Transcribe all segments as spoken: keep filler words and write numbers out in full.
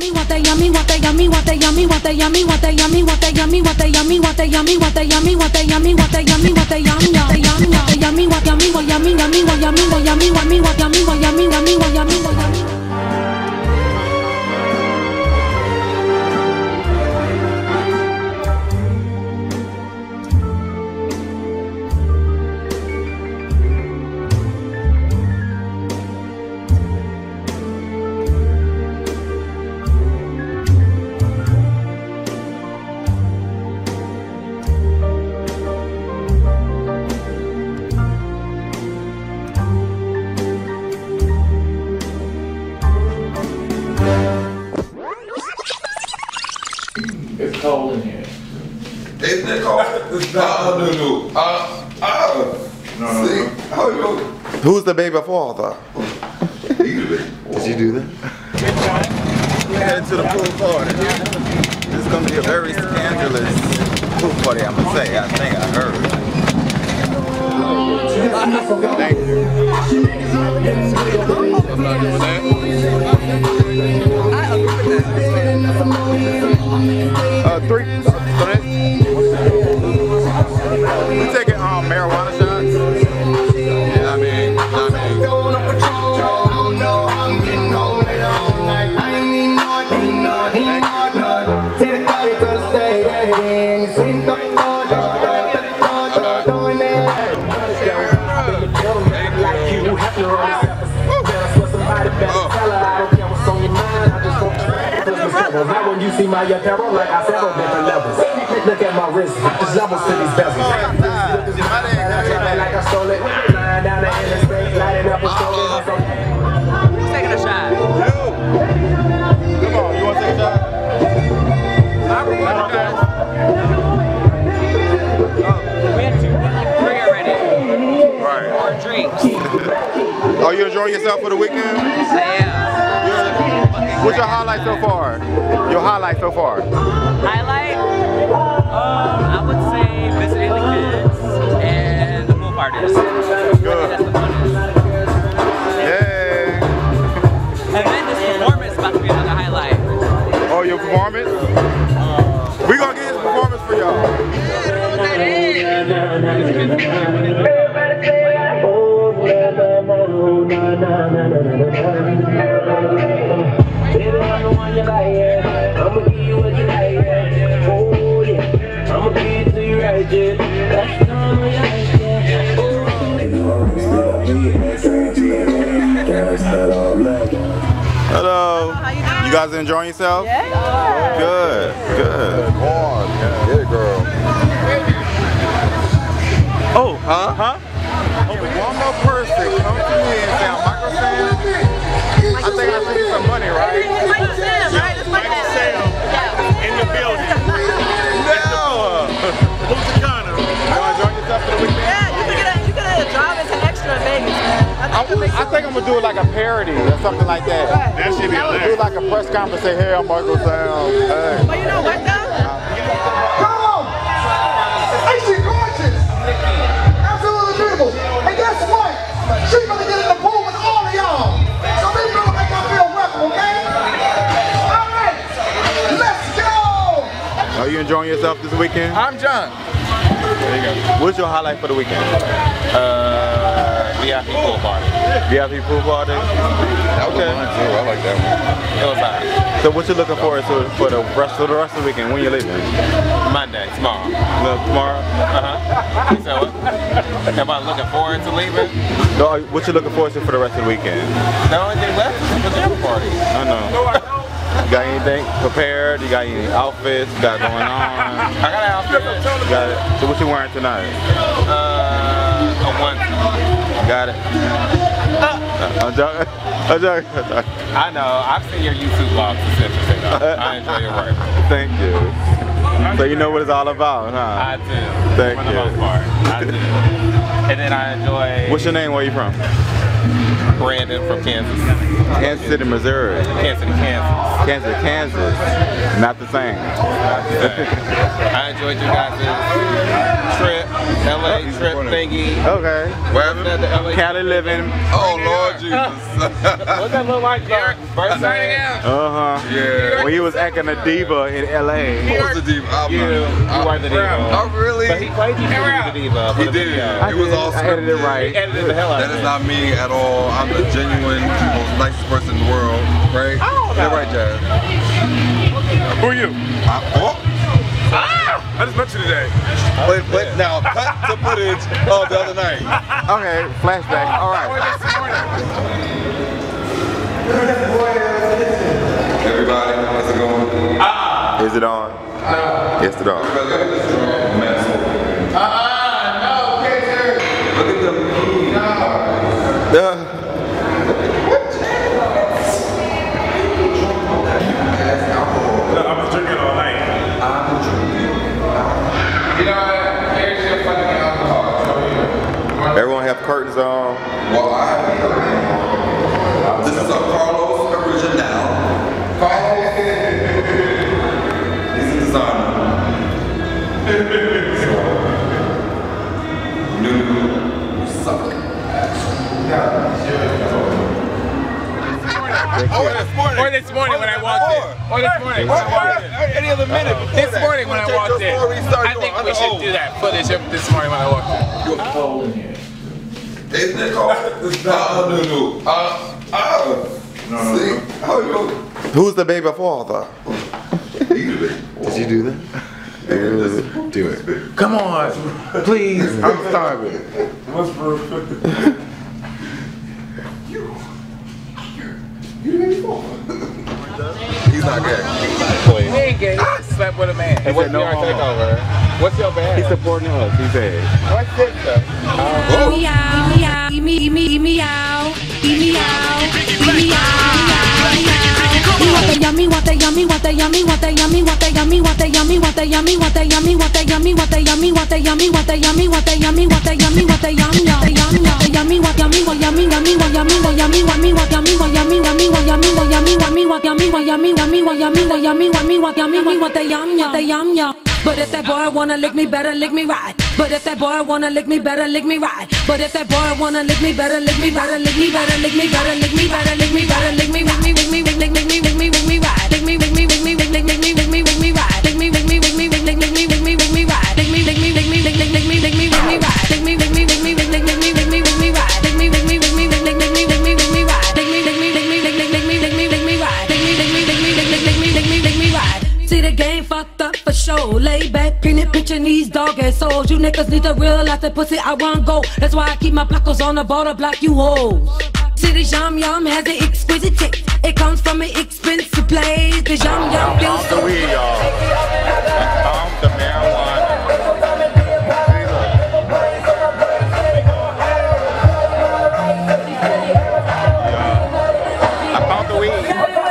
yummy, what they yummy, what they yummy, what they yummy, what they yummy, what they yummy, what they yummy, what they yummy, what they yummy, what they yummy, what they yummy, what they yummy, what they yummy, what they yummy, what they yummy, what yummy, what yummy, yummy, what yummy, what yummy, what yummy, what yummy, what yummy, yummy, what yummy, what yummy. It's cold in here. Isn't it cold? It's not. No, no, no. Uh, uh. No, no, See, no. How you go? Who's the baby father? You the baby. Did you do that? We're heading to the pool party. This is going to be a very scandalous pool party, I'm going to say. I think I heard. Thank you. I'm not doing that. I agree with that. Uh, three. We taking um, marijuana shots? Yeah, I mean, I mean. Now when you see my apparel, like I said, on different levels. Look at my wrist, there's levels to these bezels. Like I stole it, flying down the interstate, lighting up a stole it. Who's taking a shot? You! Come on, you want to take a shot? I'm recording, guys. We had two, like three already. Right. Four drinks. Are you enjoying yourself for the weekend? I am. What's your highlight so far? Your highlight so far? Highlight? Um, I would say visiting the kids and the pool parties. Good. That's the funnest. Yay! And then this performance is about to be another highlight. Oh, your performance? Uh, we gonna get his performance for y'all. I'ma give you what you like, yeah. Oh yeah, I'ma give it to you right, yeah. That's the time we like, yeah. Hello. You guys enjoying yourself? Yeah. Good, good. Yeah, girl. Oh, huh? Huh? Oh, one more person come to me and say, Michael Sam. I think I see some money, right? It's Michael Sam, right? It's Michael Sam. Yeah. In the building. No! Who's the Connor? You enjoying yourself for the weekend? Yeah, you could get a, you could get a job as an extra in Vegas, man. I think, I, I think I'm gonna do it like a parody or something like that. Right. That should be I'm gonna do like a press conference, say, hey, I'm Michael Sam. Hey. But you know what, though? Come on! Ain't she gorgeous? Absolutely beautiful. And guess what? She's gonna get in the pool with all of y'all. So maybe don't make her feel welcome, okay? All right, let's go! Are you enjoying yourself this weekend? I'm John. There you go. What's your highlight for the weekend? Uh, V I P pool party. V I P pool party? That was Okay. fun too. I like that one. It was hot. So what you looking forward to for the rest of the rest of the weekend? When you leaving? Monday, tomorrow. No, tomorrow? Uh-huh. So, am I looking forward to leaving? No, what you looking forward to for the rest of the weekend? The only thing left is the pajama party. I know. You got anything prepared? You got any outfits you got going on? I got an outfit. You got it. So what you wearing tonight? Uh, a one. Got it. Uh, I'm joking. I'm joking. I'm joking. I know. I've seen your YouTube vlogs. It's interesting though. I enjoy your work. Thank you. So you know what it's all about, huh? I do. Thank for the you. most part. I do. And then I enjoy. What's your name? Where you from? Brandon from Kansas. Kansas City, Missouri. Kansas City, Kansas. Kansas, Kansas. Not the same. Not the same. I enjoyed you guys' trip, L A trip thingy. Okay. Where? Cali living. Oh Lord Jesus. What's that look like? First night again. Uh huh. Yeah. When he was acting a diva in L A. He was a diva. I'm You, you not, were the diva. Oh, really? But he played you for the diva. He did. I It was did. all I edited it scripted. right. He edited the hell out That of is it. not me at all. I'm the genuine, most nicest person in the world, right? Oh, Is that right, Jazz? Who are you? I, oh. I just met you today. Wait, wait, now cut to footage of the other night. Okay, flashback. All right. Everybody, how's it going? Ah. Is it on? No. Yes, it on. Look at this strong mess. Uh-uh, no, picture. Look at them. No. Uh, No, I've been drinking all night. I'm drinking. You know what? Here's your fucking alcohol. everyone have curtains on. Well, I have a curtain. This is a Carlos original. Carlos. He's a designer. Newnue, you suck. Or this morning. Or this morning when I walked in. Or this morning when I walked in. Any other minute. This morning when I walked in. I think we should do that footage of this morning when I walked in. It's cold in here. Isn't it called? Uh, Newnue. Uh, uh. No, no, See, no. how you go? Who's the baby father? Did you do that? Do it. Come on, please. I'm starving. What's for He's not gay. He ain't gay. He slept with a man. Hey, what's no your homo. takeover? What's your bag? He's supporting us. He said. What's this stuff? Oh. Meow, meow, me, me, meow, meow, yummy, what the yummy, what the yummy, what the yummy, what the yummy, what the yummy, what the yummy, what the yummy, what the yummy, what the yummy, what the yummy, what the yummy, what the yummy, what the yummy, what the yummy, what the yummy, what the yummy, what yummy, what yummy, yummy, what yummy, what yummy, what me, what yummy, what yummy, yummy, what yummy, what yummy, what me, what yummy, what yummy, what me, what yummy, what yummy, what me, what yummy, what the yum, what the yum, yum. But if that boy wanna lick me, better lick me right. But if that boy wanna lick me, better lick me right. But if that boy wanna lick me, better lick me, better lick me, better lick me, better lick me, better lick me, better lick me, lick me, lick me, lick me, lick me, lick me, lick me right. Lick me, lick me, lick me, lick me, lick me, lick me, lick me right. Lick me, lick me, lick me, lick me, lick me, lick me, lick me right. Lick me, lick me, lick me, lick me, lick me, lick me, lick me right. Lick me, lick me, lick me, lick me, lick me, lick me, lick me right. Lick me, lick me, lick me, lick me, lick me, lick me, lick me right. Lick me, lick me, lick me, lick me, lick me, lick me, lick me right. Lick me, lick me, lick me, lick me, lick me, lick me, lick me right. See the game fucked up for sure. Lay back, painted picture these dog ass souls. You niggas need to realize that pussy I want go. That's why I keep my placcos on the border block, you hoes. See the yum yum has an exquisite taste. It comes from an expensive place. The yum yum feels Off so the weed, y'all. Off the marijuana. I found the weed.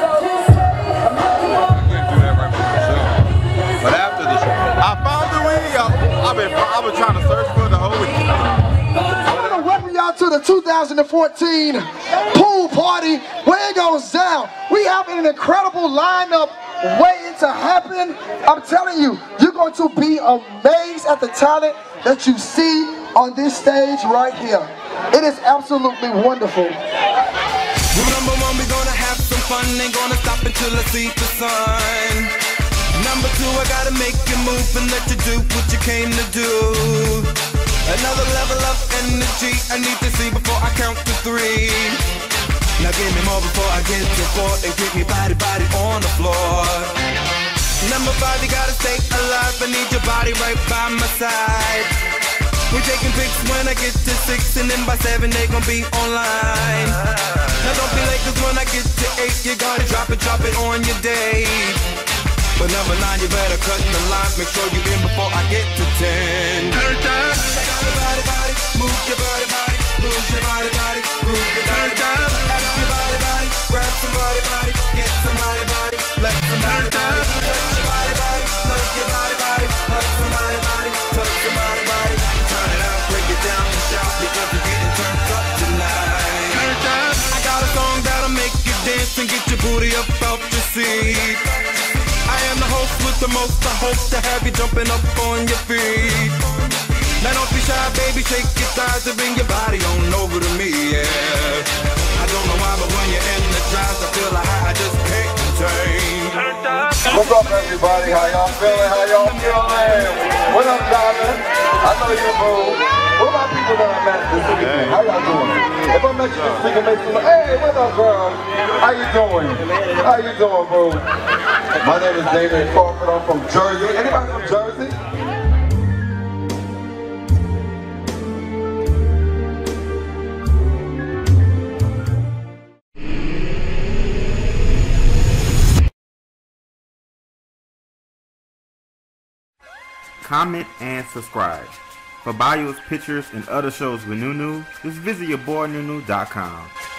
But after the show. I found the weed, y'all. I've been, I've been trying to search for the whole week. I want to welcome y'all to the two thousand fourteen pool party where it goes down. We have an incredible lineup waiting to happen. I'm telling you, you're going to be amazed at the talent that you see on this stage right here. It is absolutely wonderful. Number one, we're gonna have some fun. Ain't gonna stop until I see the sun. Number two, I gotta make you move and let you do what you came to do. Another level of energy I need to see before I count to three. Now give me more before I get to four and get me body, body on the floor. Number five, you gotta stay alive. I need your body right by my side. We're taking pics when I get to six, and then by seven they gon' be online. Now don't be late, cause when I get to eight, you gotta drop it, drop it on your day. But number nine, you better cut the line, make sure you in before I get to ten. Turn down. Body, body, move your body, body, move your body, body, move your body, body. Ask your body, body, grab somebody, body, get somebody, body, let somebody, body. Touch your body, body, love your body, body, hug somebody, body, touch somebody, body. Turn it out, break it down and shout because we're getting turned up tonight. I got a song that'll make you dance and get your booty up out your seat. I am the host with the most. I hope to have you jumping up on your feet. Now don't be shy, baby, shake your thighs and bring your body on over to me, yeah. I don't know why, but when you're energized, I feel like I just can't contain. What's up, everybody? How y'all feeling? How y'all feeling? What up, Damien? I know you, boo. What about people that I met this weekend? How y'all doing? If I met you this weekend, make some, hey, what up, girl? How you doing? How you doing, boo? My name is Damien Crawford. I'm from Jersey. Anybody from Jersey? Comment and subscribe. For bios, pictures, and other shows with Newnue, just visit your boy Newnue dot com.